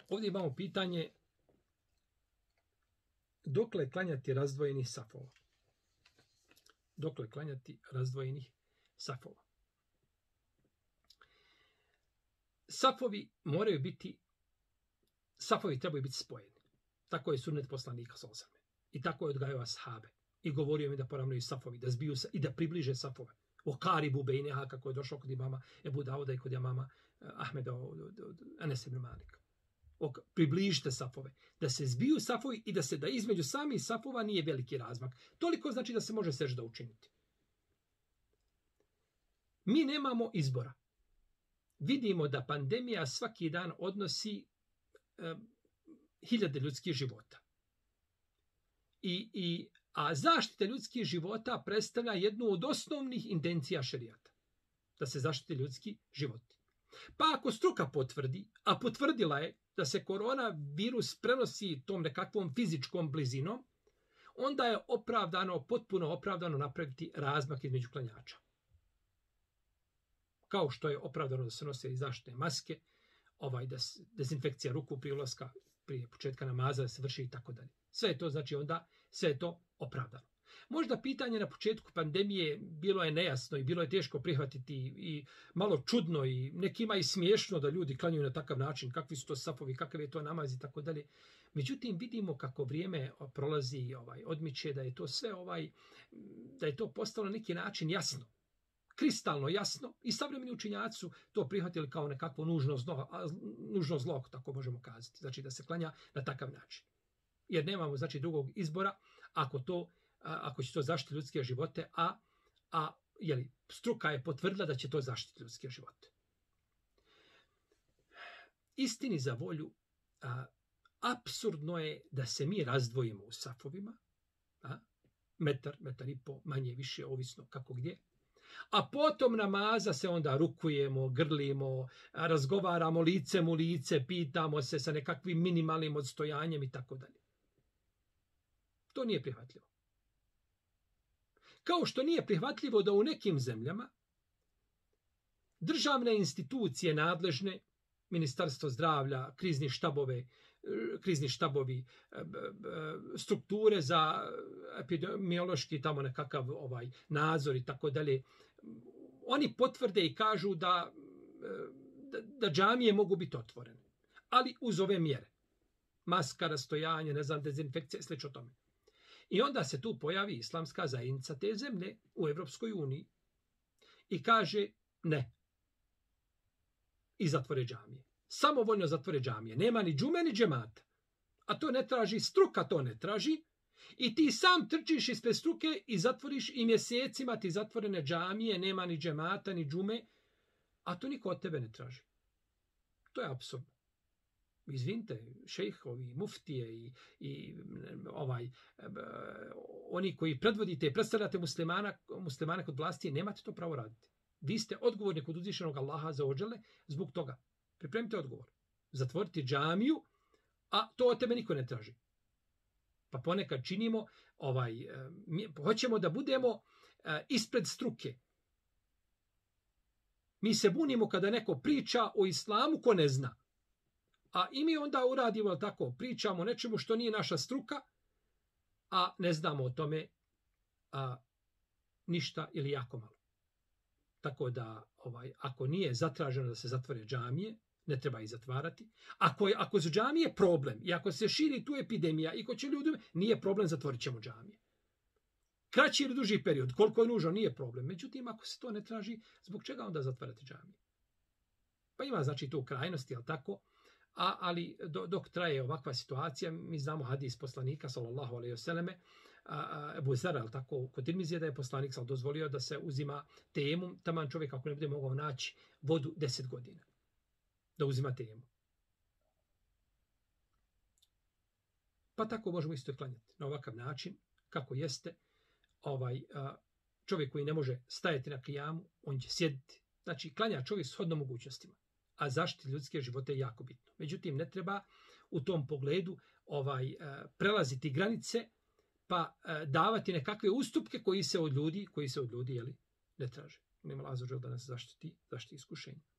Ovdje imamo pitanje dokle klanjati razdvojenih safova. Dokle klanjati razdvojenih safova. Safovi trebaju biti spojeni. Tako je sunnet poslanika sallallahu alejhi ve sellem. I tako je odgajao ashabe. I govorio im da poravnaju safovi, da zbiju i da približe safove. O karibu bejneha, kako je došlo kod imama Ebu Dauda i kod imama Ahmeda od Enes ibn Malika. Približite safove. Da se zbiju safovi i da između samih safova nije veliki razmak. Toliko znači da se može sežda učiniti. Mi nemamo izbora. Vidimo da pandemija svaki dan odnosi hiljade ljudskih života. A zaštita ljudskih života predstavlja jednu od osnovnih intencija šerijata. Da se zaštite ljudski životi. Pa ako struka potvrdi, a potvrdila je da se koronavirus prenosi tom nekakvom fizičkom blizinom, onda je potpuno opravdano napraviti razmak između klanjača. Kao što je opravdano da se nose i zaštitne maske, da dezinfekcija ruku prije ulaska, prije početka namaza da se vrši i tako dalje. Sve je to, znači onda, sve je to opravdano. Možda pitanje na početku pandemije bilo je nejasno i bilo je teško prihvatiti i malo čudno i nekima i smiješno da ljudi klanjuju na takav način, kakvi su to safovi, kakav je to namaz i tako dalje. Međutim, vidimo kako vrijeme prolazi, odmiče, da je to sve da je to postalo na neki način jasno. Kristalno jasno i savremeni učenjaci su to prihvatili kao nekakvo nužno zlo, tako možemo kazati. Znači da se klanja na takav način. Jer nemamo znači drugog izbora ako će to zaštiti ljudske živote, a struka je potvrdila da će to zaštiti ljudske živote. Istini za volju, apsurdno je da se mi razdvojimo u safovima, metar i po, manje više, ovisno kako gdje, a potom namaza se onda rukujemo, grlimo, razgovaramo licem u lice, pitamo se sa nekakvim minimalnim odstojanjem i tako dalje. To nije prihvatljivo. Kao što nije prihvatljivo da u nekim zemljama državne institucije nadležne, Ministarstvo zdravlja, krizni štabovi, strukture za epidemiološki tamo nekakav nadzor i tako dalje, oni potvrde i kažu da džamije mogu biti otvorene, ali uz ove mjere. Maska, rastojanje, dezinfekcija i slično tome. I onda se tu pojavi islamska zajednica te zemlje u Evropskoj uniji i kaže ne. I zatvore džamije. Samovoljno zatvore džamije. Nema ni džume ni džemata. A to ne traži struka, to ne traži. I ti sam trčiš ispred struke i zatvoriš i mjesecima ti zatvorene džamije, nema ni džemata ni džume, a to niko od tebe ne traži. To je apsurdno. Izvinite, šejhovi, muftije i oni koji predvodite i predstavljate muslimane kod vlasti, nemate to pravo raditi. Vi ste odgovorni kod uzvišenog Allaha za ođele zbog toga. Pripremite odgovor. Zatvoriti džamiju, a to od tebe niko ne traži. Pa ponekad činimo, hoćemo da budemo ispred struke. Mi se bunimo kada neko priča o islamu ko ne zna. A i mi onda uradimo tako, pričamo o nečemu što nije naša struka, a ne znamo o tome ništa ili jako malo. Tako da, ako nije zatraženo da se zatvore džamije, ne treba ih zatvarati. Ako su džamije problem i ako se širi tu epidemija i ko će ljudi, nije problem, zatvorit ćemo džamije. Kraći ili duži period, koliko je nužno, nije problem. Međutim, ako se to ne traži, zbog čega onda zatvarati džamije? Pa ima znači tu krajnosti, ali tako? Ali dok traje ovakva situacija, mi znamo hadis poslanika, sallallahu alejhi ve selleme, Ebu Zera, tako, kod Tirmizije, da je poslanik dozvolio da se uzima tejemum, taman čovjek ako ne bude mogao naći vodu 10 godina. Da uzima tejemum. Pa tako možemo isto klanjati. Na ovakav način, kako jeste, čovjek koji ne može stajati na kijamu, on će sjediti. Znači, klanja čovjek shodno mogućnostima. A zaštiti ljudske živote je jako bitno. Međutim, ne treba u tom pogledu prelaziti granice pa davati nekakve ustupke koji se od ljudi ne traže. Nema Allahu da nas zaštiti iskušenja.